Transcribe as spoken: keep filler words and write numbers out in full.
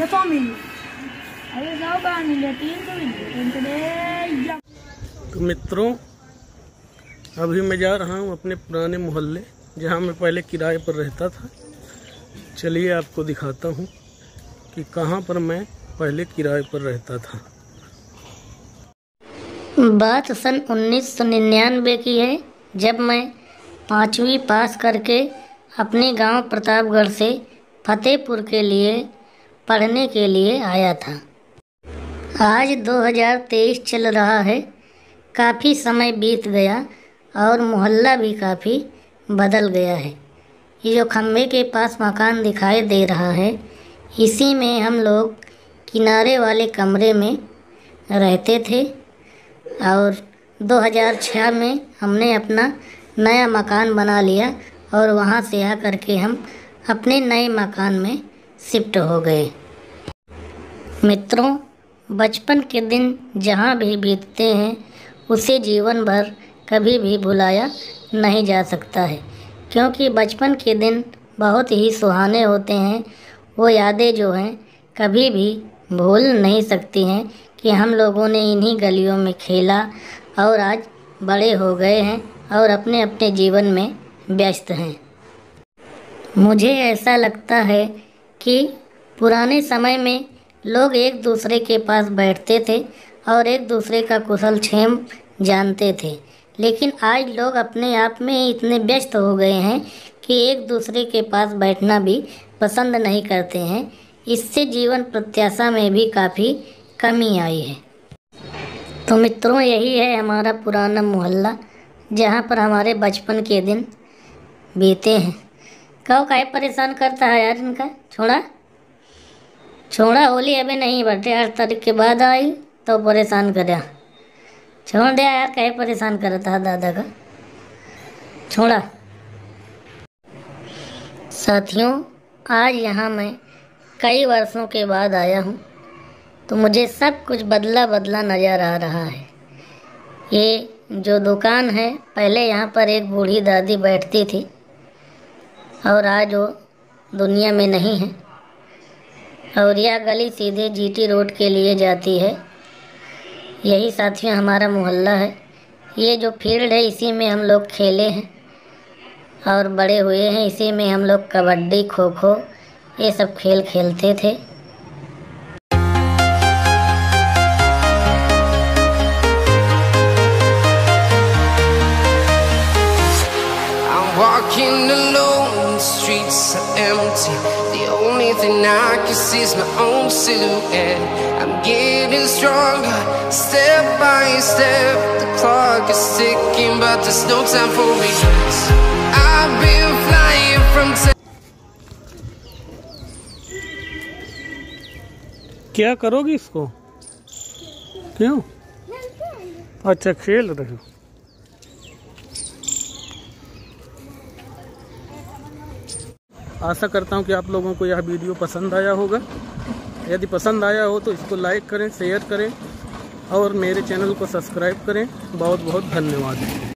ये सौ मिल अरे जाओ कहाँ मिले तीन सौ मिले। तो मित्रों, अभी मैं जा रहा हूँ अपने पुराने मोहल्ले जहाँ मैं पहले किराए पर रहता था। चलिए आपको दिखाता हूँ कि कहाँ पर मैं पहले किराए पर रहता था। बात सन उन्नीस सौ निन्यानवे की है, जब मैं पाँचवीं पास करके अपने गांव प्रतापगढ़ से फतेहपुर के लिए पढ़ने के लिए आया था। आज दो हज़ार तेईस चल रहा है। काफ़ी समय बीत गया और मोहल्ला भी काफ़ी बदल गया है। ये जो खम्भे के पास मकान दिखाई दे रहा है, इसी में हम लोग किनारे वाले कमरे में रहते थे और दो हज़ार छह में हमने अपना नया मकान बना लिया और वहाँ से आकर के हम अपने नए मकान में शिफ्ट हो गए। मित्रों, बचपन के दिन जहाँ भी बीतते हैं उसे जीवन भर कभी भी भुलाया नहीं जा सकता है, क्योंकि बचपन के दिन बहुत ही सुहाने होते हैं। वो यादें जो हैं कभी भी भूल नहीं सकती हैं कि हम लोगों ने इन्हीं गलियों में खेला और आज बड़े हो गए हैं और अपने अपने जीवन में व्यस्त हैं। मुझे ऐसा लगता है कि पुराने समय में लोग एक दूसरे के पास बैठते थे और एक दूसरे का कुशल क्षेम जानते थे, लेकिन आज लोग अपने आप में इतने व्यस्त हो गए हैं कि एक दूसरे के पास बैठना भी पसंद नहीं करते हैं। इससे जीवन प्रत्याशा में भी काफ़ी कमी आई है। तो मित्रों, यही है हमारा पुराना मोहल्ला जहाँ पर हमारे बचपन के दिन बीते हैं। कहो काहे परेशान करता है यार इनका, छोड़ा छोड़ा होली अबे नहीं बटे, आठ तारीख के बाद आई तो परेशान कर, छोड़ दिया यार, काहे परेशान करता है दादा का, छोड़ा। साथियों, आज यहाँ मैं कई वर्षों के बाद आया हूँ तो मुझे सब कुछ बदला बदला नज़र आ रहा है। ये जो दुकान है, पहले यहाँ पर एक बूढ़ी दादी बैठती थी और आज वो दुनिया में नहीं है। और यह गली सीधे जीटी रोड के लिए जाती है। यही साथियों हमारा मोहल्ला है। ये जो फील्ड है इसी में हम लोग खेले हैं और बड़े हुए हैं। इसी में हम लोग कबड्डी, खो खो ये सब खेल खेलते थे। Walking alone, the streets are empty. The only thing I can see is my own silhouette. I'm getting stronger, step by step. The clock is ticking, but there's no time for regrets. I've been flying from क्या करोगी इसको? क्यों? अच्छा, खेल रहे हो। आशा करता हूँ कि आप लोगों को यह वीडियो पसंद आया होगा। यदि पसंद आया हो तो इसको लाइक करें, शेयर करें और मेरे चैनल को सब्सक्राइब करें। बहुत बहुत धन्यवाद।